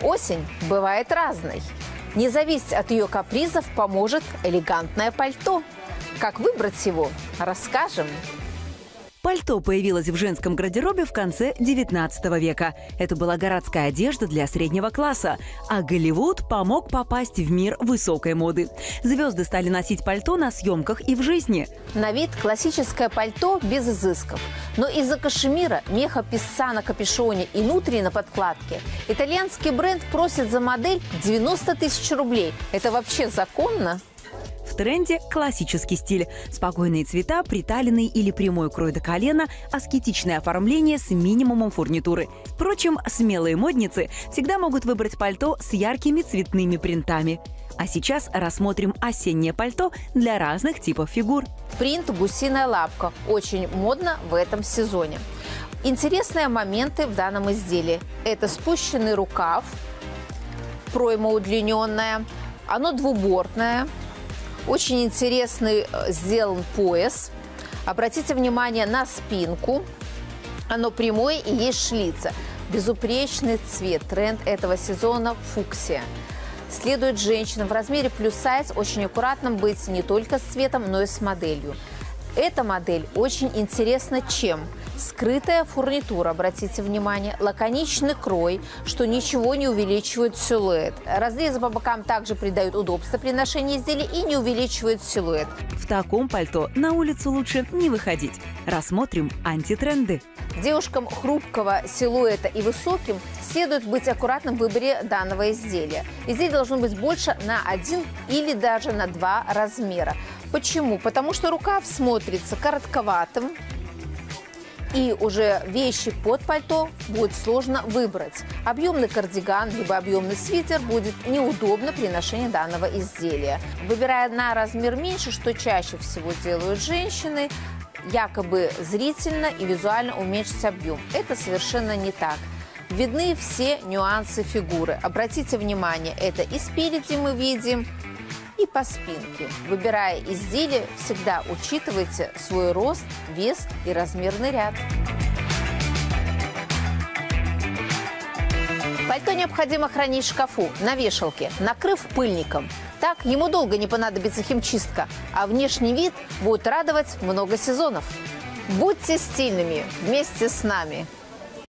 Осень бывает разной. Не зависеть от ее капризов поможет элегантное пальто. Как выбрать его, расскажем. Пальто появилось в женском гардеробе в конце 19 века. Это была городская одежда для среднего класса. А Голливуд помог попасть в мир высокой моды. Звезды стали носить пальто на съемках и в жизни. На вид классическое пальто без изысков. Но из-за кашемира, меха песца на капюшоне и нутри на подкладке итальянский бренд просит за модель 90 тысяч рублей. Это вообще законно? В тренде классический стиль. Спокойные цвета, приталенный или прямой крой до колена, аскетичное оформление с минимумом фурнитуры. Впрочем, смелые модницы всегда могут выбрать пальто с яркими цветными принтами. А сейчас рассмотрим осеннее пальто для разных типов фигур. Принт «Гусиная лапка» очень модно в этом сезоне. Интересные моменты в данном изделии. Это спущенный рукав, пройма удлиненная, оно двубортное. Очень интересный сделан пояс. Обратите внимание на спинку. Оно прямое и есть шлица. Безупречный цвет. Тренд этого сезона – фуксия. Следует женщинам в размере плюс сайз очень аккуратным быть не только с цветом, но и с моделью. Эта модель очень интересна чем? Скрытая фурнитура, обратите внимание, лаконичный крой, что ничего не увеличивает силуэт. Разрезы по бокам также придают удобство при ношении изделия и не увеличивают силуэт. В таком пальто на улицу лучше не выходить. Рассмотрим антитренды. Девушкам хрупкого силуэта и высоким следует быть аккуратным в выборе данного изделия. Изделие должно быть больше на 1 или даже на 2 размера. Почему? Потому что рукав смотрится коротковатым, и уже вещи под пальто будет сложно выбрать. Объемный кардиган либо объемный свитер будет неудобно при ношении данного изделия. Выбирая на размер меньше, что чаще всего делают женщины, якобы зрительно и визуально уменьшить объем. Это совершенно не так. Видны все нюансы фигуры. Обратите внимание, это и спереди мы видим, и по спинке. Выбирая изделие, всегда учитывайте свой рост, вес и размерный ряд. Пальто необходимо хранить в шкафу, на вешалке, накрыв пыльником. Так ему долго не понадобится химчистка, а внешний вид будет радовать много сезонов. Будьте стильными вместе с нами!